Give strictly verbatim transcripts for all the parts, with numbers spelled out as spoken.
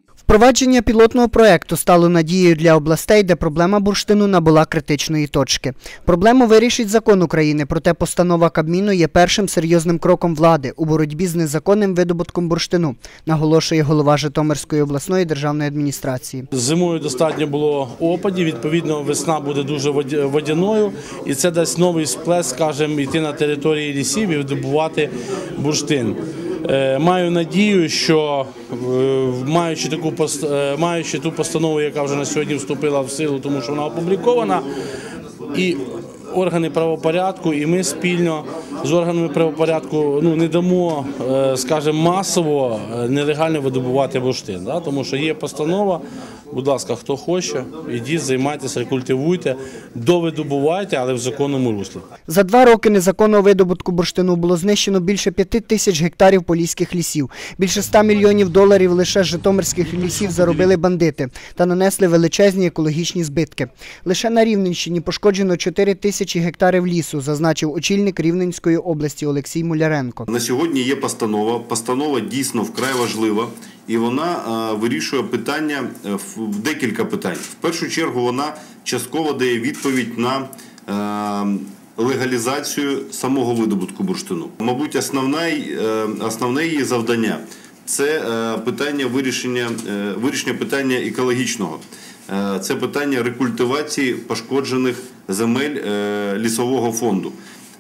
Впровадження пілотного проєкту стало надією для областей, де проблема бурштину набула критичної точки. Проблему вирішить закон України, проте постанова Кабміну є першим серйозним кроком влади у боротьбі з незаконним видобутком бурштину, наголошує голова Житомирської обласної державної адміністрації. Зимою достатньо було опадів, відповідно весна буде дуже водяною і це дасть новий сплеск, скажімо, йти на території лісів і видобувати бурштин. Маю надію, що маючи таку маючи ту постанову, яка вже на сьогодні вступила в силу, тому що вона опублікована, і органи правопорядку, і ми спільно з органами правопорядку ну, не дамо, скажімо, масово нелегально видобувати бурштин, да? Тому що є постанова, будь ласка, хто хоче, ідіть, займайтеся, рекультивуйте, довидобувайте, але в законному руслі. За два роки незаконного видобутку бурштину було знищено більше п'яти тисяч гектарів поліських лісів. Більше ста мільйонів доларів лише з житомирських лісів заробили бандити та нанесли величезні екологічні збитки. Лише на Рівненщині пошкоджено чотири тисячі гектарів лісу, зазначив очільник Рівненської області Олексій Муляренко. На сьогодні є постанова. Постанова дійсно вкрай важлива. І вона вирішує питання, декілька питань. В першу чергу вона частково дає відповідь на легалізацію самого видобутку бурштину. Мабуть, основне, основне її завдання – це питання вирішення, вирішення питання екологічного. Це питання рекультивації пошкоджених земель лісового фонду.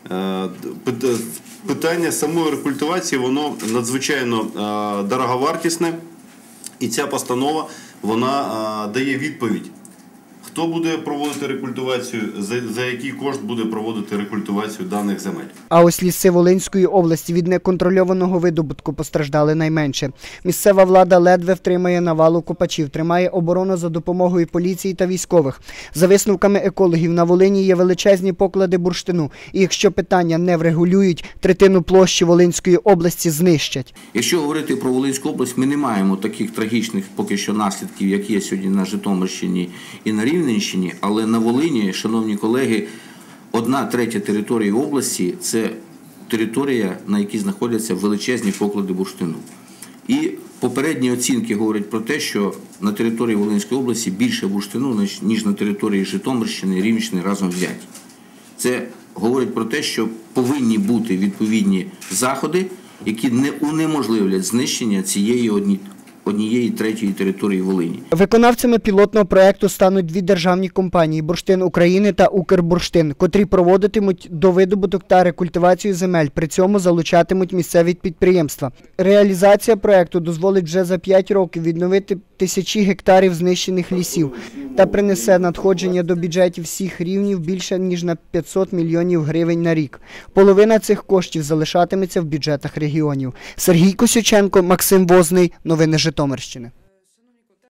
Питання самої рекультивації, воно надзвичайно дороговартісне, і ця постанова, вона дає відповідь. Хто буде проводити рекультивацію, за, за який кошт буде проводити рекультивацію даних земель. А ось ліси Волинської області від неконтрольованого видобутку постраждали найменше. Місцева влада ледве втримає навалу копачів, тримає оборону за допомогою поліції та військових. За висновками екологів, на Волині є величезні поклади бурштину. І якщо питання не врегулюють, третину площі Волинської області знищать. Якщо говорити про Волинську область, ми не маємо таких трагічних поки що наслідків, які є сьогодні на Житомирщині і на Рівненщині. Але на Волині, шановні колеги, одна третя території області – це територія, на якій знаходяться величезні поклади бурштину. І попередні оцінки говорять про те, що на території Волинської області більше бурштину, ніж на території Житомирщини і Рівненщини разом взяті. Це говорить про те, що повинні бути відповідні заходи, які не унеможливлять знищення цієї однієї однієї третьої території Волині. Виконавцями пілотного проєкту стануть дві державні компанії «Бурштин України» та «Укрбурштин», котрі проводитимуть довидобуток та рекультивацію земель, при цьому залучатимуть місцеві підприємства. Реалізація проєкту дозволить вже за п'ять років відновити тисячі гектарів знищених лісів та принесе надходження до бюджетів всіх рівнів більше ніж на п'ятсот мільйонів гривень на рік. Половина цих коштів залишатиметься в бюджетах регіонів. Сергій Косюченко, Максим Возний. Новини Житомирщини.